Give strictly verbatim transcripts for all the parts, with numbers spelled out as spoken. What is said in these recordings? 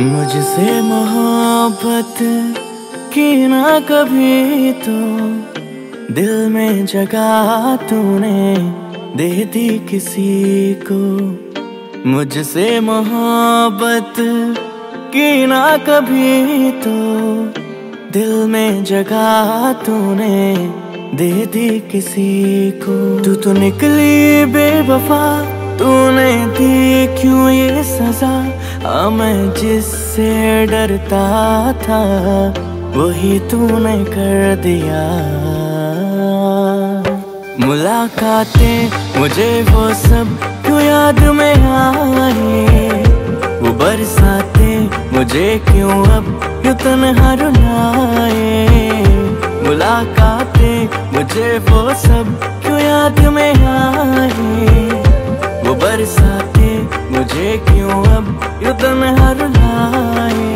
मुझसे मोहब्बत की ना कभी तो दिल में जगह तूने दे दी किसी को। मुझसे मोहब्बत की ना कभी तो दिल में जगह तूने दे दी किसी को। तू तो निकली बेवफा, तूने दी क्यों ये सजा। हाँ मैं जिससे डरता था वही तूने कर दिया। मुलाकातें मुझे वो सब क्यों याद में आए, वो बरसातें मुझे क्यों अब यूं तन्हा रुलाए। मुलाकातें मुझे वो सब क्यों याद में आए, वो बरसातें मुझे क्यों अब यूं तन्हा रुलाए।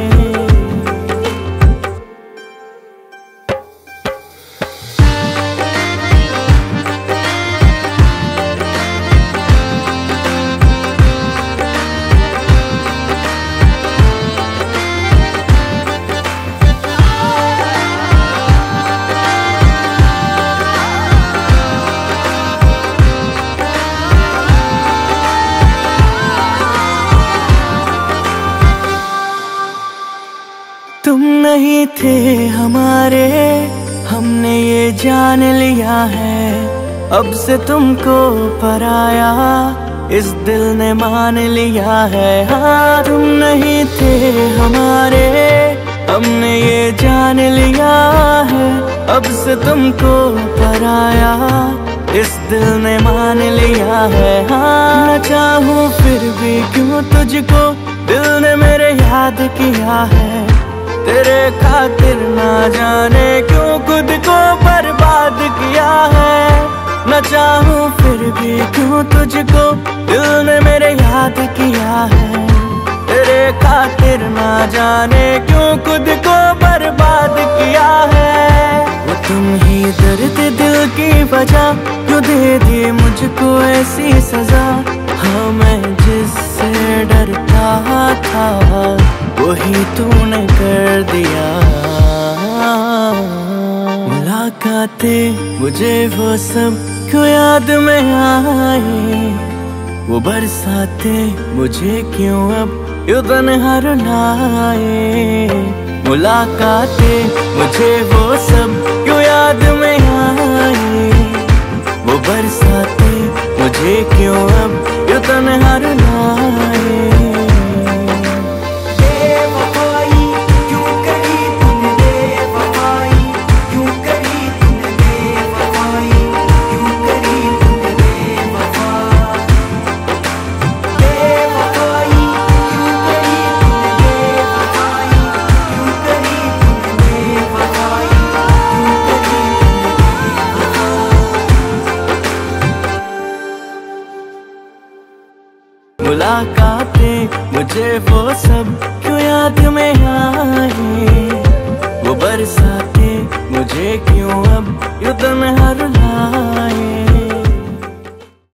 तुम नहीं थे हमारे, हमने ये जान लिया है। अब से तुमको पराया इस दिल ने मान लिया है। हाँ तुम नहीं थे हमारे, हमने ये जान लिया है। अब से तुमको पराया इस दिल ने मान लिया है। हाँ न चाहूं फिर भी क्यों तुझको दिल ने मेरे याद किया है। तेरे खातिर ना जाने क्यों खुद को बर्बाद किया है। न चाहूं फिर भी क्यों तुझको दिल ने मेरे याद किया है। तेरे खातिर ना जाने क्यों खुद को बर्बाद किया है। वो तुम ही दर्द दिल की वजह क्यों दे दी मुझको ऐसी सजा। हाँ मैं जिससे डरता था वही तूने कर दिया। मुलाकातें मुझे वो सब क्यों याद में आए, वो बरसातें मुझे क्यों अब यूं तन्हा रुलाए। मुलाकातें मुझे वो सब क्यों याद में आए, वो बरसातें मुझे क्यों अब यूं तन्हा रुलाए। मुलाकातें मुझे वो सब क्यों याद में आए, वो बरसातें मुझे क्यों अब यूं तन्हा रुलाए।